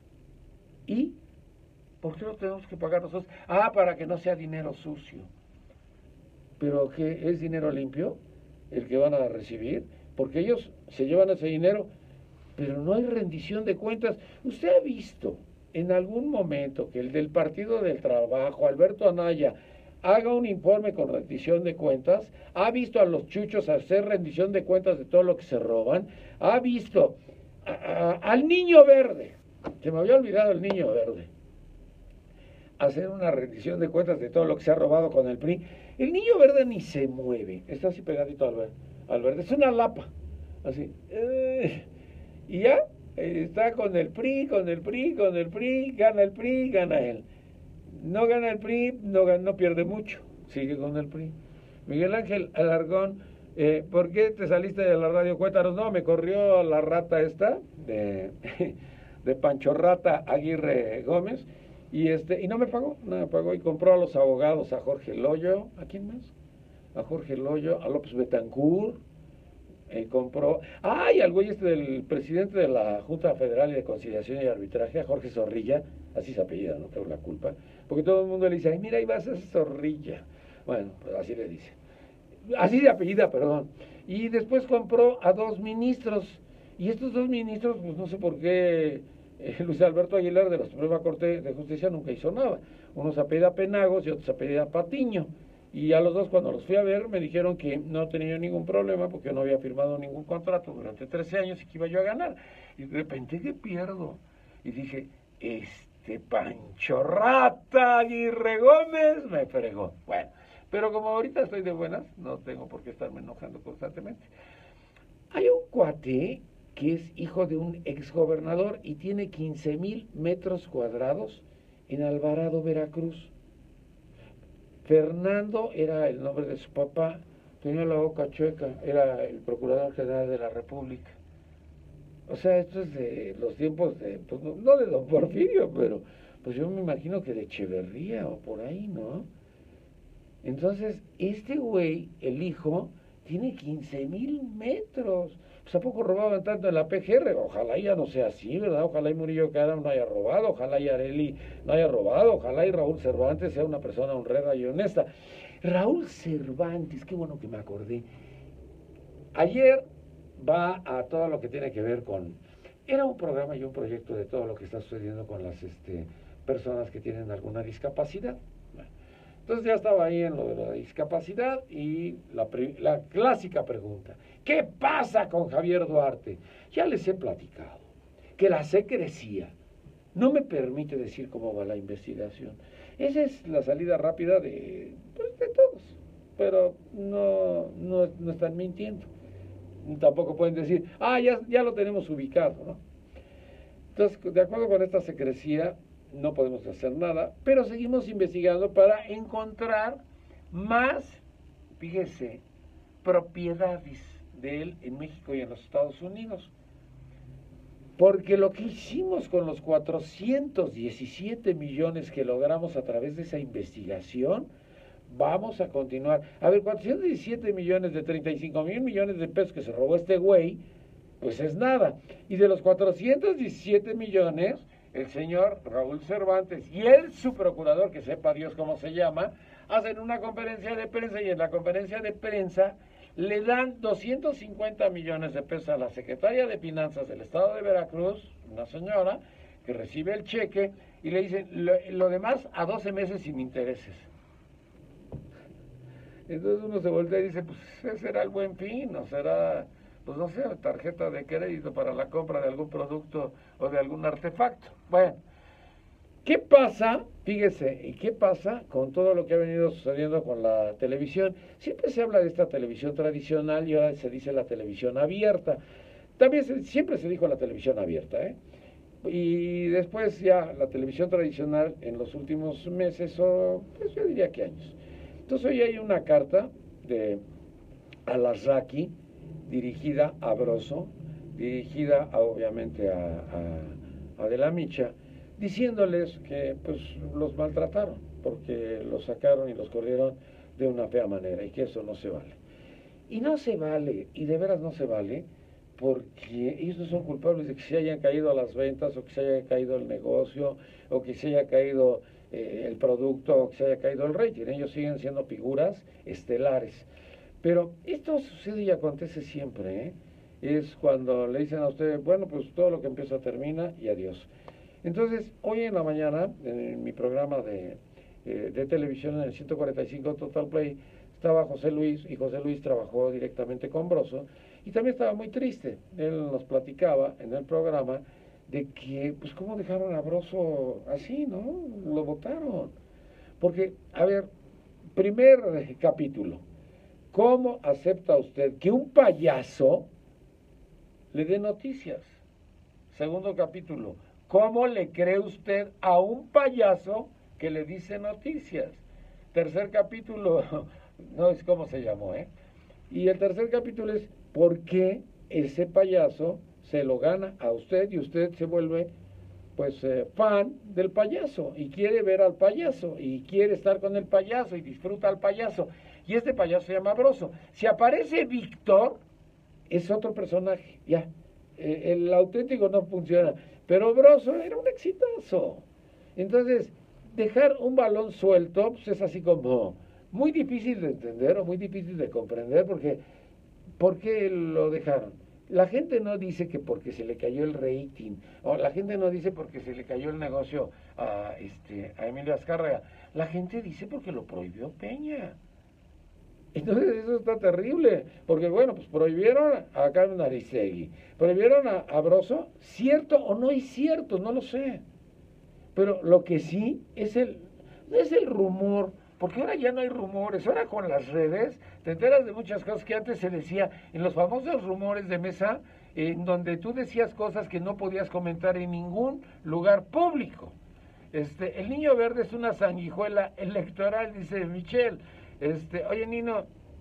¿Y por qué lo tenemos que pagar nosotros? Ah, para que no sea dinero sucio. ¿Pero qué es dinero limpio el que van a recibir? Porque ellos se llevan ese dinero, pero no hay rendición de cuentas. ¿Usted ha visto en algún momento que el del Partido del Trabajo, Alberto Anaya, haga un informe con rendición de cuentas? ¿Ha visto a los chuchos hacer rendición de cuentas de todo lo que se roban? ¿Ha visto a, a, al Niño Verde? Se me había olvidado el Niño Verde. Hacer una rendición de cuentas de todo lo que se ha robado con el P R I. El Niño Verde ni se mueve, está así pegadito al verde, al verde. Es una lapa, así. Eh, y ya, eh, está con el P R I, con el P R I, con el P R I, gana el P R I, gana él. No gana el P R I, no, gana, no pierde mucho, sigue con el P R I. Miguel Ángel Alarcón, eh, ¿por qué te saliste de la radio? Cuéntanos. No, me corrió la rata esta, de, de Pancho Rata Aguirre Gómez. Y este y no me pagó, no me pagó y compró a los abogados, a Jorge Loyo, ¿a quién más? A Jorge Loyo, a López Betancourt, eh, compró, ay, al güey este del presidente de la Junta Federal de Conciliación y Arbitraje, a Jorge Zorrilla, así se apellida, no tengo la culpa, porque todo el mundo le dice, ay, mira, ahí vas a ese Zorrilla, bueno, pues así le dice, así de apellida, perdón, y después compró a dos ministros, y estos dos ministros, pues no sé por qué, Eh, Luis Alberto Aguilar de la Suprema Corte de Justicia nunca hizo nada. Uno se apellida Penagos y otro se apellida Patiño. Y a los dos cuando los fui a ver me dijeron que no tenía ningún problema porque yo no había firmado ningún contrato durante trece años y que iba yo a ganar. Y de repente que pierdo. Y dije, este Pancho Rata Aguirre Gómez me fregó. Bueno, pero como ahorita estoy de buenas, no tengo por qué estarme enojando constantemente. Hay un cuate que es hijo de un exgobernador y tiene quince mil metros cuadrados en Alvarado, Veracruz. Fernando era el nombre de su papá, tenía la boca chueca, era el Procurador General de la República. O sea, esto es de los tiempos de, pues no, no de don Porfirio, pero pues yo me imagino que de Echeverría o por ahí, ¿no? Entonces, este güey, el hijo, tiene quince mil metros. Pues ¿a poco robaban tanto en la P G R? Ojalá ya no sea así, ¿verdad? Ojalá y Murillo Karam no haya robado, ojalá y Areli no haya robado, ojalá y Raúl Cervantes sea una persona honrada y honesta. Raúl Cervantes, qué bueno que me acordé. Ayer va a todo lo que tiene que ver con... Era un programa y un proyecto de todo lo que está sucediendo con las este, personas que tienen alguna discapacidad. Bueno, entonces ya estaba ahí en lo de la discapacidad y la, la clásica pregunta, ¿qué pasa con Javier Duarte? Ya les he platicado que la secrecía no me permite decir cómo va la investigación. Esa es la salida rápida de, pues, de todos, pero no, no, no están mintiendo. tampoco pueden decir, ah, ya, ya lo tenemos ubicado, ¿no? Entonces, de acuerdo con esta secrecía, no podemos hacer nada, pero seguimos investigando para encontrar más, fíjese, propiedades de él en México y en los Estados Unidos. Porque lo que hicimos con los cuatrocientos diecisiete millones que logramos a través de esa investigación, vamos a continuar. A ver, cuatrocientos diecisiete millones de treinta y cinco mil millones de pesos que se robó este güey, pues es nada. Y de los cuatrocientos diecisiete millones, el señor Raúl Cervantes y el su procurador, que sepa Dios cómo se llama, hacen una conferencia de prensa y en la conferencia de prensa le dan doscientos cincuenta millones de pesos a la secretaria de Finanzas del Estado de Veracruz, una señora que recibe el cheque, y le dicen, lo, lo demás a doce meses sin intereses. Entonces uno se voltea y dice, pues ese será el Buen Fin, o será, pues no sé, tarjeta de crédito para la compra de algún producto o de algún artefacto. Bueno, ¿qué pasa? Fíjese, ¿y qué pasa con todo lo que ha venido sucediendo con la televisión? Siempre se habla de esta televisión tradicional y ahora se dice la televisión abierta. También se, siempre se dijo la televisión abierta, ¿eh? Y después ya la televisión tradicional en los últimos meses, o pues yo diría que años. Entonces hoy hay una carta de Alasraqui dirigida a Broso, dirigida a, obviamente a, a, a De la Micha, diciéndoles que pues los maltrataron, porque los sacaron y los corrieron de una fea manera y que eso no se vale. Y no se vale, y de veras no se vale, porque ellos no son culpables de que se hayan caído las ventas o que se haya caído el negocio o que se haya caído eh, el producto o que se haya caído el rating. Ellos siguen siendo figuras estelares. Pero esto sucede y acontece siempre, ¿eh? Es cuando le dicen a usted, bueno, pues todo lo que empieza termina y adiós. Entonces, hoy en la mañana, en mi programa de, eh, de televisión en el ciento cuarenta y cinco Total Play, estaba José Luis, y José Luis trabajó directamente con Broso, y también estaba muy triste. Él nos platicaba en el programa de que, pues, cómo dejaron a Broso así, ¿no? Lo votaron. Porque, a ver, primer capítulo, ¿cómo acepta usted que un payaso le dé noticias? Segundo capítulo, ¿cómo le cree usted a un payaso que le dice noticias? Tercer capítulo, no es cómo se llamó, ¿eh? Y el tercer capítulo es ¿por qué ese payaso se lo gana a usted y usted se vuelve, pues, eh, fan del payaso y quiere ver al payaso y quiere estar con el payaso y disfruta al payaso? Y este payaso se llama Broso. Si aparece Víctor, es otro personaje, ya. Eh, el auténtico no funciona. Pero Broso era un exitazo. Entonces, dejar un balón suelto, pues es así como muy difícil de entender o muy difícil de comprender, porque ¿por qué lo dejaron? La gente no dice que porque se le cayó el rating, o la gente no dice porque se le cayó el negocio a, este, a Emilio Azcárraga. La gente dice porque lo prohibió Peña. Entonces eso está terrible, porque bueno, pues prohibieron a Carmen Aristegui, prohibieron a, a Broso, cierto o no es cierto, no lo sé. Pero lo que sí es el, es el rumor, porque ahora ya no hay rumores, ahora con las redes te enteras de muchas cosas que antes se decía en los famosos rumores de mesa, en donde tú decías cosas que no podías comentar en ningún lugar público. Este, el niño verde es una sanguijuela electoral, dice Michelle. Este, oye, Nino,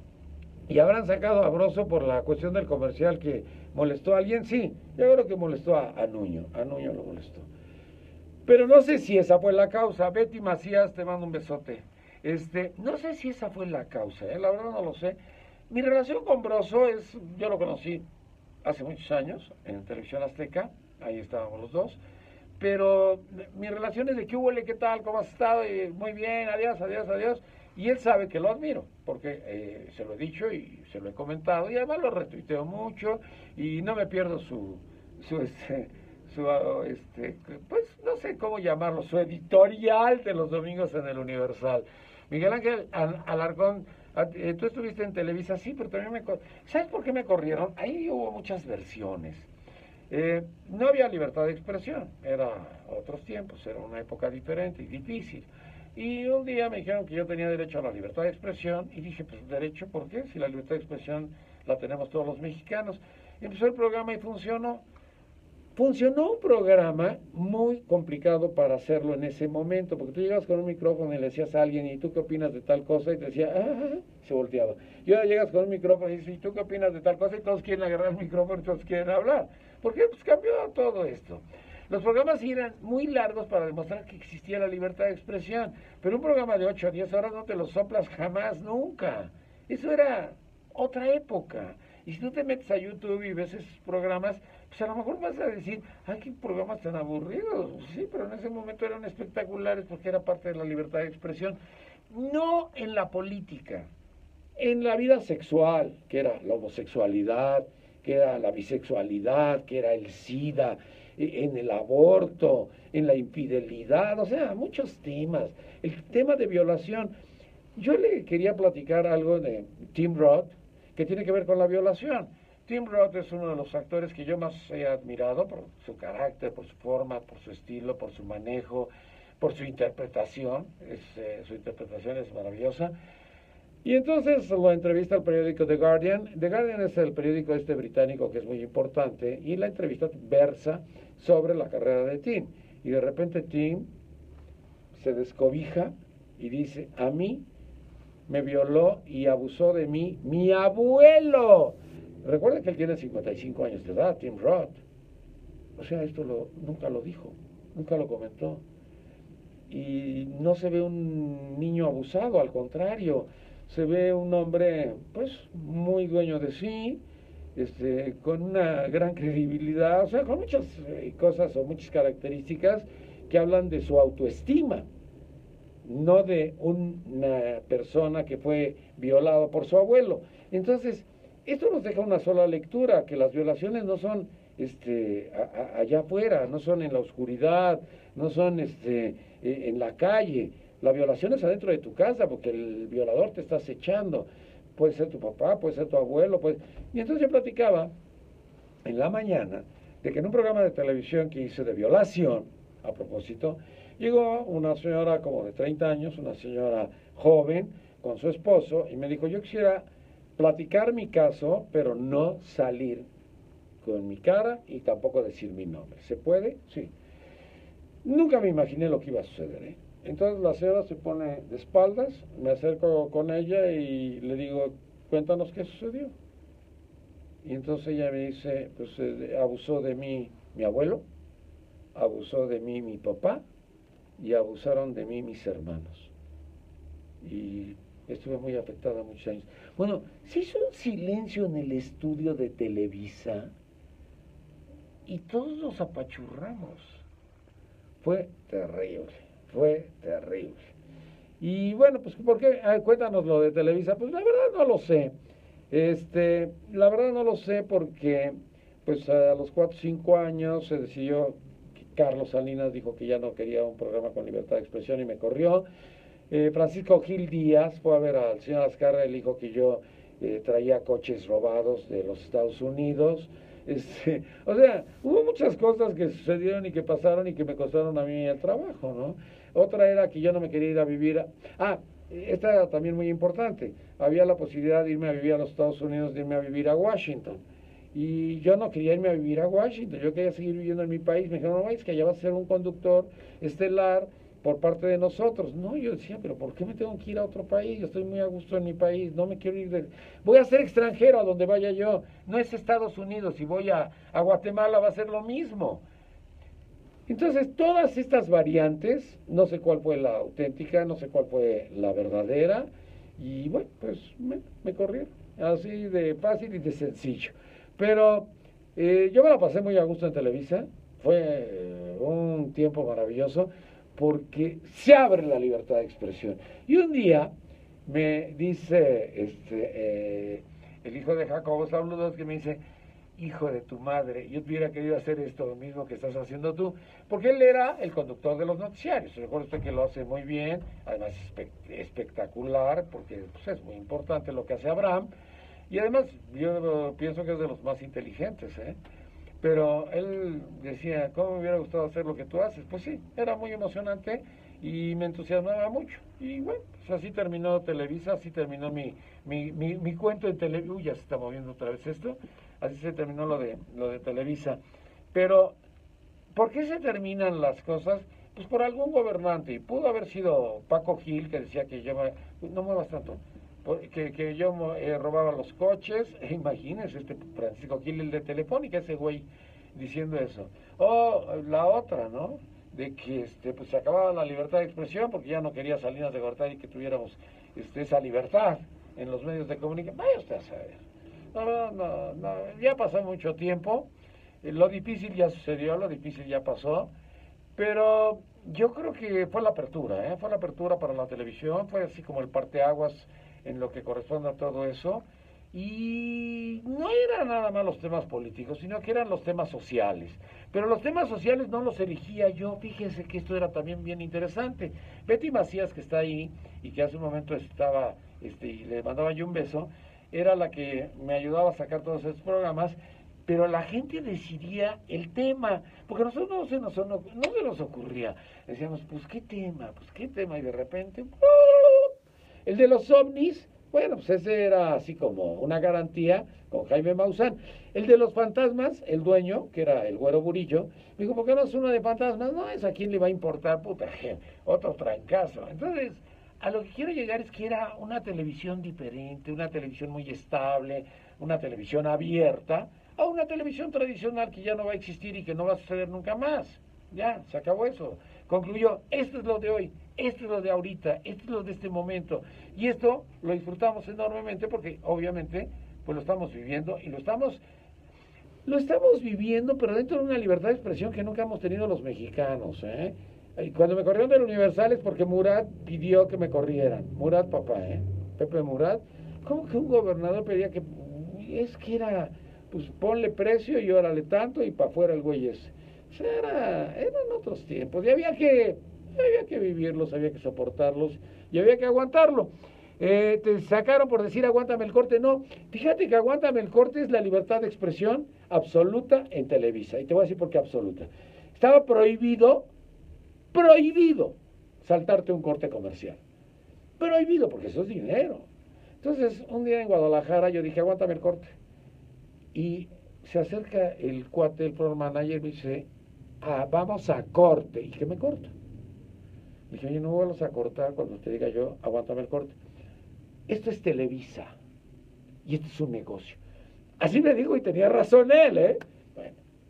¿y habrán sacado a Broso por la cuestión del comercial que molestó a alguien? Sí, yo creo que molestó a, a Nuño, a Nuño lo molestó. Pero no sé si esa fue la causa. Betty Macías, te mando un besote. Este, no sé si esa fue la causa, ¿eh? La verdad no lo sé. Mi relación con Broso es, yo lo conocí hace muchos años en Televisión Azteca, ahí estábamos los dos, pero mi relación es de qué hubo, qué tal, cómo has estado, y muy bien, adiós, adiós, adiós. Y él sabe que lo admiro, porque eh, se lo he dicho y se lo he comentado, y además lo retuiteo mucho, y no me pierdo su, su, este, su, este, pues no sé cómo llamarlo, su editorial de los domingos en el Universal. Miguel Ángel Alarcón, tú estuviste en Televisa, sí, pero también me... ¿Sabes por qué me corrieron? Ahí hubo muchas versiones. Eh, no había libertad de expresión, era otros tiempos, era una época diferente y difícil. Y un día me dijeron que yo tenía derecho a la libertad de expresión y dije, pues derecho, ¿por qué? Si la libertad de expresión la tenemos todos los mexicanos. Empezó el programa y funcionó. Funcionó un programa muy complicado para hacerlo en ese momento, porque tú llegabas con un micrófono y le decías a alguien, ¿y tú qué opinas de tal cosa? Y te decía, ah, se volteaba. Y ahora llegas con un micrófono y dices, ¿y tú qué opinas de tal cosa? Y todos quieren agarrar el micrófono y todos quieren hablar. ¿Por qué? Pues cambió todo esto. Los programas eran muy largos para demostrar que existía la libertad de expresión, pero un programa de ocho a diez horas no te lo soplas jamás, nunca. Eso era otra época. Y si tú te metes a YouTube y ves esos programas, pues a lo mejor vas a decir, ay, qué programas tan aburridos. Sí, pero en ese momento eran espectaculares porque era parte de la libertad de expresión. No en la política, en la vida sexual, que era la homosexualidad, que era la bisexualidad, que era el SIDA, en el aborto, en la infidelidad, o sea, muchos temas. El tema de violación. Yo le quería platicar algo de Tim Roth, que tiene que ver con la violación. Tim Roth es uno de los actores que yo más he admirado por su carácter, por su forma, por su estilo, por su manejo, por su interpretación. Es, eh, su interpretación es maravillosa. Y entonces lo entrevista el periódico The Guardian. The Guardian es el periódico este británico que es muy importante, y la entrevista versa sobre la carrera de Tim. Y de repente Tim se descobija y dice, a mí me violó y abusó de mí mi abuelo. Recuerden que él tiene cincuenta y cinco años de edad, Tim Roth. O sea, esto lo, nunca lo dijo, nunca lo comentó. Y no se ve un niño abusado, al contrario, se ve un hombre, pues, muy dueño de sí, este, con una gran credibilidad, o sea, con muchas eh, cosas o muchas características que hablan de su autoestima, no de una persona que fue violada por su abuelo. Entonces, esto nos deja una sola lectura, que las violaciones no son este, a, a, allá afuera, no son en la oscuridad, no son este, eh, en la calle. La violación es adentro de tu casa, porque el violador te está acechando. Puede ser tu papá, puede ser tu abuelo. Puede... Y entonces yo platicaba en la mañana de que en un programa de televisión que hice de violación, a propósito, llegó una señora como de treinta años, una señora joven, con su esposo, y me dijo, yo quisiera platicar mi caso, pero no salir con mi cara y tampoco decir mi nombre. ¿Se puede? Sí. Nunca me imaginé lo que iba a suceder, ¿eh? Entonces la señora se pone de espaldas, me acerco con ella y le digo, cuéntanos qué sucedió. Y entonces ella me dice, pues eh, abusó de mí mi abuelo, abusó de mí mi papá, y abusaron de mí mis hermanos. Y estuve muy afectada muchos años. Bueno, se hizo un silencio en el estudio de Televisa y todos nos apachurramos. Fue terrible, fue terrible. Y bueno, pues ¿por qué? Ah, cuéntanos lo de Televisa. Pues la verdad no lo sé. Este, la verdad no lo sé porque pues a los cuatro o cinco años se decidió, Carlos Salinas dijo que ya no quería un programa con libertad de expresión y me corrió. Eh, Francisco Gil Díaz fue a ver al señor Azcárraga y le dijo que yo eh, traía coches robados de los Estados Unidos. Este, o sea, hubo muchas cosas que sucedieron y que pasaron y que me costaron a mí el trabajo, ¿no? Otra era que yo no me quería ir a vivir a... Ah, esta era también muy importante. Había la posibilidad de irme a vivir a los Estados Unidos, de irme a vivir a Washington. Y yo no quería irme a vivir a Washington, yo quería seguir viviendo en mi país. Me dijeron, no, es que allá vas a ser un conductor estelar por parte de nosotros. No, yo decía, pero ¿por qué me tengo que ir a otro país? Yo estoy muy a gusto en mi país, no me quiero ir de... Voy a ser extranjero a donde vaya yo, no es Estados Unidos, si voy a, a Guatemala va a ser lo mismo. Entonces, todas estas variantes, no sé cuál fue la auténtica, no sé cuál fue la verdadera, y bueno, pues me, me corrieron, así de fácil y de sencillo. Pero eh, yo me la pasé muy a gusto en Televisa, fue eh, un tiempo maravilloso, porque se abre la libertad de expresión. Y un día me dice este, eh, el hijo de Jacobo Saludos, que me dice, hijo de tu madre, yo hubiera querido hacer esto mismo que estás haciendo tú, porque él era el conductor de los noticiarios. Recuerda usted que lo hace muy bien, además espe espectacular, porque pues, es muy importante lo que hace Abraham, y además yo pienso que es de los más inteligentes, ¿eh? Pero él decía, ¿cómo me hubiera gustado hacer lo que tú haces? Pues sí, era muy emocionante y me entusiasmaba mucho. Y bueno, pues así terminó Televisa, así terminó mi, mi, mi, mi cuento en Televisa. Uy, ya se está moviendo otra vez esto. Así se terminó lo de, lo de Televisa. Pero, ¿por qué se terminan las cosas? Pues por algún gobernante. Y pudo haber sido Paco Gil, que decía que yo... No muevas tanto. Que, que yo eh, robaba los coches. Imagínense, este Francisco Gil, el de Telefónica, ese güey, diciendo eso. O la otra, ¿no? De que este, pues se acababa la libertad de expresión porque ya no quería Salinas de Gortari que tuviéramos este, esa libertad en los medios de comunicación. Vaya usted a saber. No, no, no, ya pasó mucho tiempo. Eh, lo difícil ya sucedió, lo difícil ya pasó. Pero yo creo que fue la apertura, ¿eh? Fue la apertura para la televisión, fue así como el parteaguas en lo que corresponde a todo eso. Y no eran nada más los temas políticos, sino que eran los temas sociales. Pero los temas sociales no los elegía yo. Fíjense que esto era también bien interesante. Betty Macías, que está ahí y que hace un momento estaba, este, y le mandaba yo un beso, era la que me ayudaba a sacar todos esos programas, pero la gente decidía el tema, porque a nosotros no se nos, no, no se nos ocurría. Decíamos, pues, ¿qué tema? Pues, ¿qué tema? Y de repente, el de los ovnis. Bueno, pues ese era así como una garantía con Jaime Maussan. El de los fantasmas, el dueño, que era el Güero Burillo, me dijo, ¿por qué no es uno de fantasmas? No, es a quién le va a importar, puta, otro trancazo. Entonces, a lo que quiero llegar es que era una televisión diferente, una televisión muy estable, una televisión abierta, a una televisión tradicional que ya no va a existir y que no va a suceder nunca más. Ya, se acabó eso. Concluyó, esto es lo de hoy, esto es lo de ahorita, esto es lo de este momento. Y esto lo disfrutamos enormemente porque obviamente pues lo estamos viviendo y lo estamos, lo estamos viviendo, pero dentro de una libertad de expresión que nunca hemos tenido los mexicanos, ¿eh? Y cuando me corrieron del Universal es porque Murat pidió que me corrieran. Murat, papá, ¿eh? Pepe Murat. ¿Cómo que un gobernador pedía que... Es que era, pues ponle precio y órale tanto y para afuera el güey ese. O sea, era, eran otros tiempos y había que, había que vivirlos, había que soportarlos y había que aguantarlo. Eh, te sacaron por decir aguántame el corte, no, fíjate que aguántame el corte es la libertad de expresión absoluta en Televisa, y te voy a decir por qué absoluta. Estaba prohibido, prohibido saltarte un corte comercial, prohibido porque eso es dinero. Entonces un día en Guadalajara yo dije aguántame el corte y se acerca el cuate, el floor manager, y me dice, ah, vamos a corte. ¿Y qué me corto? Le dije, oye, no vamos a cortar cuando te diga yo, aguántame el corte. Esto es Televisa. Y esto es un negocio. Así me dijo y tenía razón él, ¿eh? Bueno.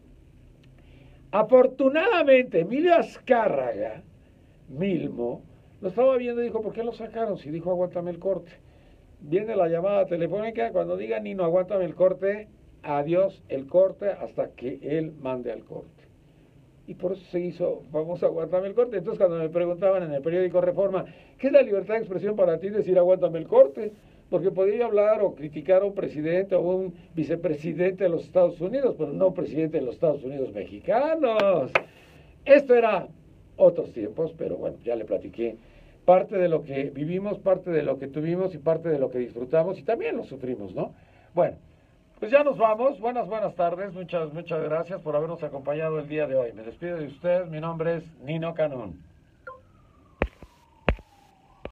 Afortunadamente, Emilio Azcárraga, Milmo, lo estaba viendo y dijo, ¿por qué lo sacaron? Si dijo, aguántame el corte. Viene la llamada telefónica, cuando diga Nino, aguántame el corte, adiós el corte hasta que él mande al corte. Y por eso se hizo, vamos a aguántame el corte. Entonces cuando me preguntaban en el periódico Reforma, ¿qué es la libertad de expresión para ti? Decir aguántame el corte, porque podía hablar o criticar a un presidente o un vicepresidente de los Estados Unidos, pero no presidente de los Estados Unidos mexicanos. Esto era otros tiempos, pero bueno, ya le platiqué parte de lo que vivimos, parte de lo que tuvimos y parte de lo que disfrutamos y también lo sufrimos, ¿no? Bueno, pues ya nos vamos. Buenas, buenas tardes. Muchas, muchas gracias por habernos acompañado el día de hoy. Me despido de ustedes. Mi nombre es Nino Canún.